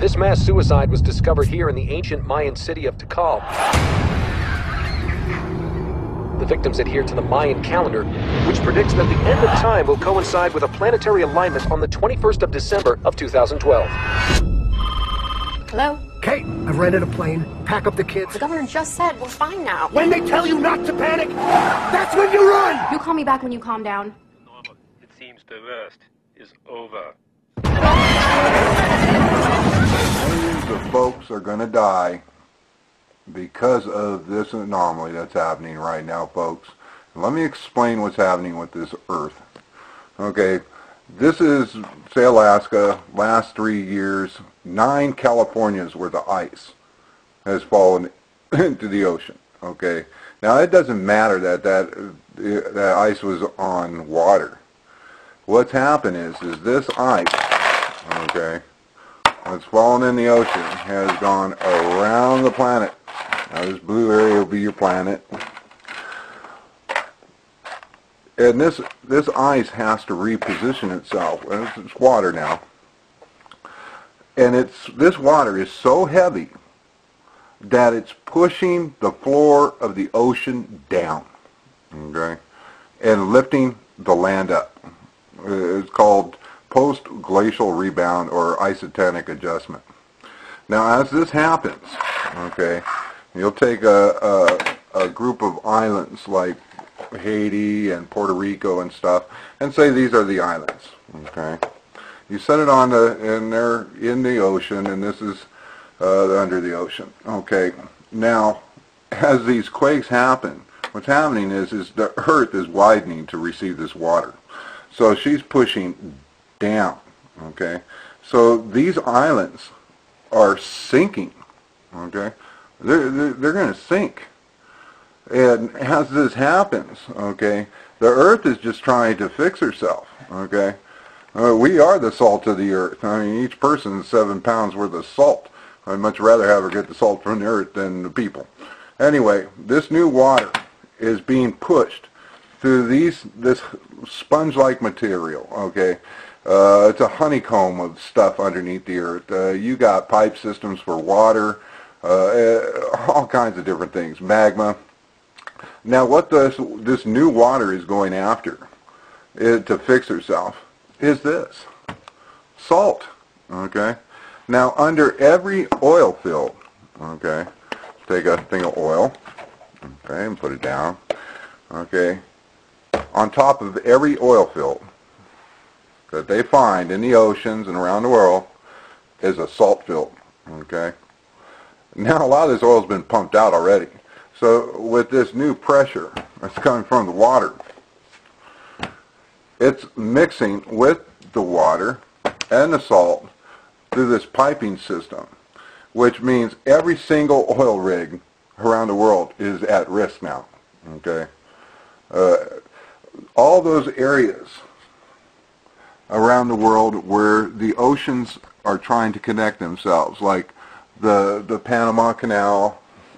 This mass suicide was discovered here in the ancient Mayan city of Tikal. The victims adhere to the Mayan calendar, which predicts that the end of time will coincide with a planetary alignment on the 21st of December of 2012. Hello? Kate, I've rented a plane. Pack up the kids. The governor just said we're fine now. When they tell you not to panic, that's when you run! You call me back when you calm down. Normal. It seems the worst is over. Millions of folks are going to die because of this anomaly that's happening right now, folks. Let me explain what's happening with this Earth. Okay, this is, say, Alaska. Last 3 years, 9 Californias worth of ice has fallen into the ocean. Okay, now it doesn't matter that ice was on water. What's happened is this ice, okay, that's fallen in the ocean has gone around the planet. Now this blue area will be your planet. And this ice has to reposition itself. It's water now. And this water is so heavy that it's pushing the floor of the ocean down, okay, and lifting the land up. It's called post-glacial rebound or isotonic adjustment. Now, as this happens, okay, you'll take a group of islands like Haiti and Puerto Rico and stuff, and say these are the islands, okay. You set it on and they're in the ocean, and this is under the ocean, okay. Now, as these quakes happen, what's happening is the Earth is widening to receive this water. So she's pushing down, okay. So these islands are sinking, okay. They're going to sink. And as this happens, okay, the Earth is just trying to fix herself, okay. We are the salt of the Earth. I mean, each person is 7 pounds worth of salt. I'd much rather have her get the salt from the Earth than the people. Anyway, this new water is being pushed through this sponge-like material, okay. It's a honeycomb of stuff underneath the Earth. You got pipe systems for water, all kinds of different things, magma. Now, what this new water is going after to fix herself is this, salt, okay? Now, under every oil field, okay, take a thing of oil, okay, and put it down, okay, on top of every oil field that they find in the oceans and around the world is a salt field, okay? Now, a lot of this oil has been pumped out already. So with this new pressure that's coming from the water, it's mixing with the water and the salt through this piping system, which means every single oil rig around the world is at risk now, okay? All those areas around the world where the oceans are trying to connect themselves, like the Panama Canal,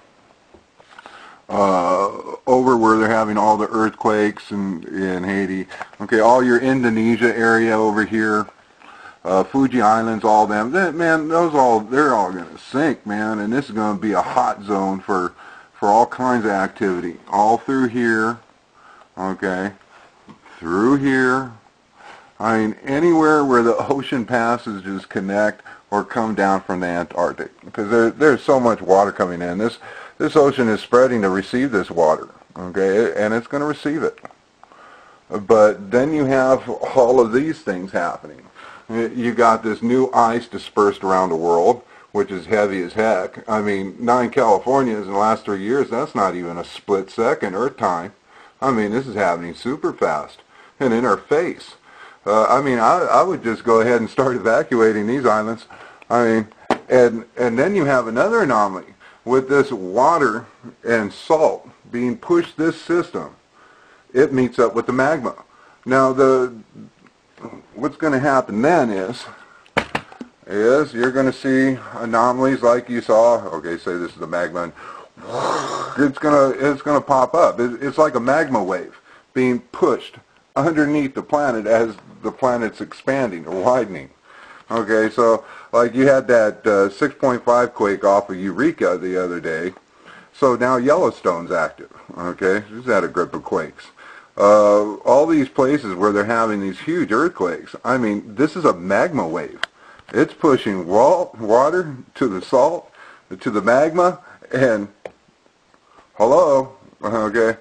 over where they're having all the earthquakes in Haiti, okay, all your Indonesia area over here, Fuji Islands, all them, man, they're all going to sink, man, and this is going to be a hot zone for all kinds of activity, all through here, okay, through here. I mean, anywhere where the ocean passages connect or come down from the Antarctic, because there's so much water coming in. This ocean is spreading to receive this water, okay, and it's going to receive it. But then you have all of these things happening. You got this new ice dispersed around the world, which is heavy as heck. I mean, 9 Californias in the last 3 years, that's not even a split second Earth time. I mean, this is happening super fast and in our face. I mean, I would just go ahead and start evacuating these islands. I mean, and then you have another anomaly with this water and salt being pushed this system. It meets up with the magma. Now, what's going to happen then is you're going to see anomalies like you saw. Okay, say this is the magma, and it's going to pop up. It's like a magma wave being pushed underneath the planet as the planet's expanding or widening. Okay, so Like you had that 6.5 quake off of Eureka the other day. So now Yellowstone's active, okay? It's had a grip of quakes. All these places where they're having these huge earthquakes, I mean, this is a magma wave. It's pushing water to the salt, to the magma, and hello, okay?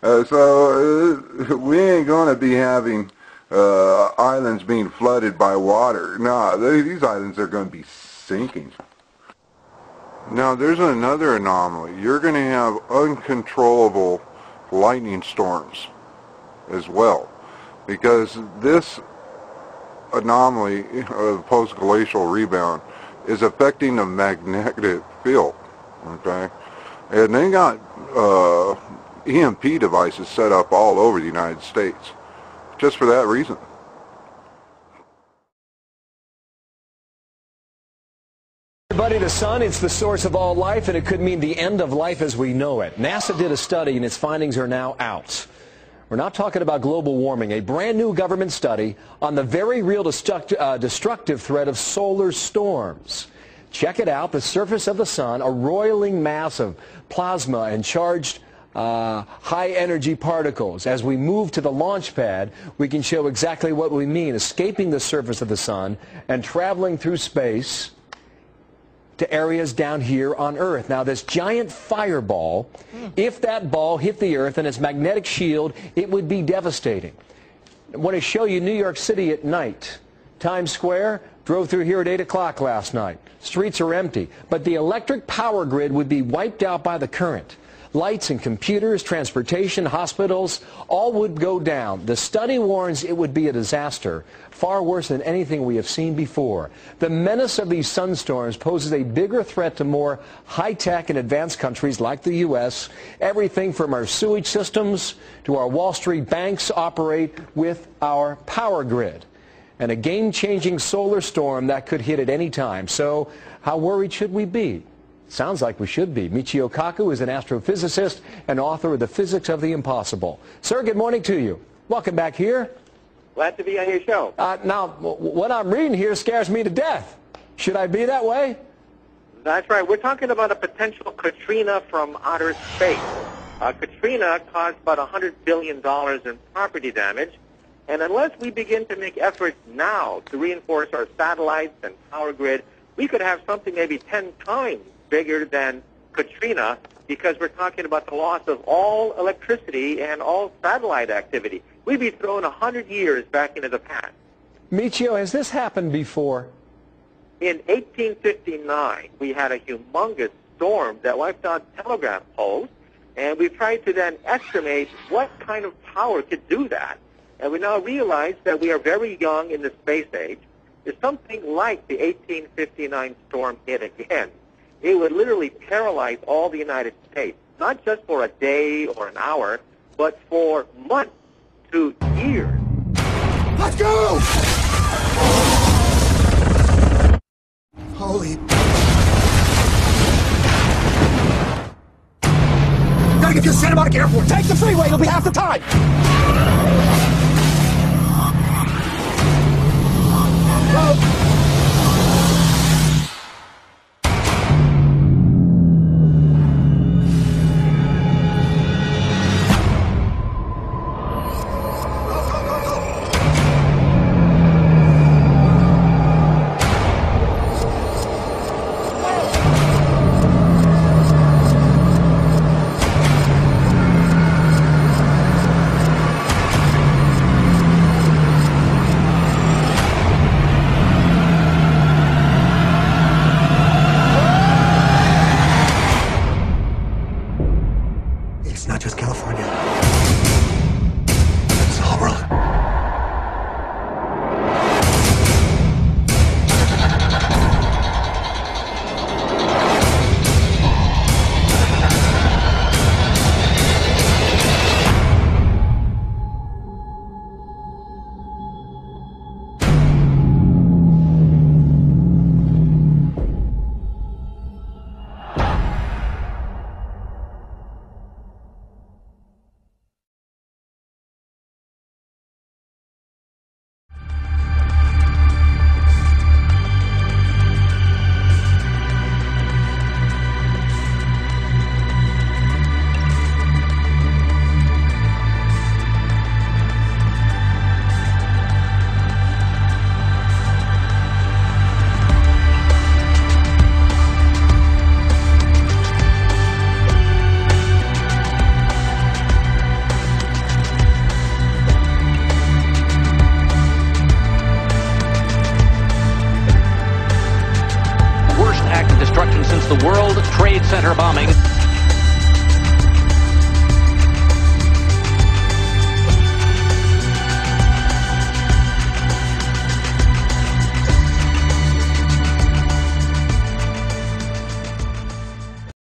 So we ain't going to be having islands being flooded by water. No, these islands are going to be sinking. Now there's another anomaly. You're going to have uncontrollable lightning storms as well, because this anomaly of post-glacial rebound is affecting the magnetic field, okay? And they got EMP devices set up all over the United States just for that reason. Everybody, the sun, it's the source of all life, and it could mean the end of life as we know it. NASA did a study, and its findings are now out. We're not talking about global warming, a brand new government study on the very real destructive threat of solar storms. Check it out, the surface of the sun, a roiling mass of plasma and charged high-energy particles. As we move to the launch pad, we can show exactly what we mean, escaping the surface of the sun and traveling through space to areas down here on Earth. Now, this giant fireball, if that ball hit the Earth and its magnetic shield, it would be devastating. I want to show you New York City at night. Times Square, drove through here at 8 o'clock last night. Streets are empty, but the electric power grid would be wiped out by the current. Lights and computers, transportation, hospitals, all would go down. The study warns it would be a disaster, far worse than anything we have seen before. The menace of these sunstorms poses a bigger threat to more high-tech and advanced countries like the U.S. Everything from our sewage systems to our Wall Street banks operate with our power grid. And a game-changing solar storm that could hit at any time. So how worried should we be? Sounds like we should be. Michio Kaku is an astrophysicist and author of The Physics of the Impossible. Sir, good morning to you. Welcome back here. Glad to be on your show. Now, what I'm reading here scares me to death. Should I be that way? That's right. We're talking about a potential Katrina from outer space. Katrina caused about $100 billion in property damage. And unless we begin to make efforts now to reinforce our satellites and power grid, we could have something maybe 10 times bigger than Katrina, because we're talking about the loss of all electricity and all satellite activity. We'd be thrown 100 years back into the past. Michio, has this happened before? In 1859, we had a humongous storm that wiped out telegraph poles, and we tried to then estimate what kind of power could do that. And we now realize that we are very young in the space age. If something like the 1859 storm hit again, it would literally paralyze all the United States, not just for a day or an hour, but for months to years. Let's go! Holy... Gotta get to Santa Monica Airport! Take the freeway, it'll be half the time! center bombing.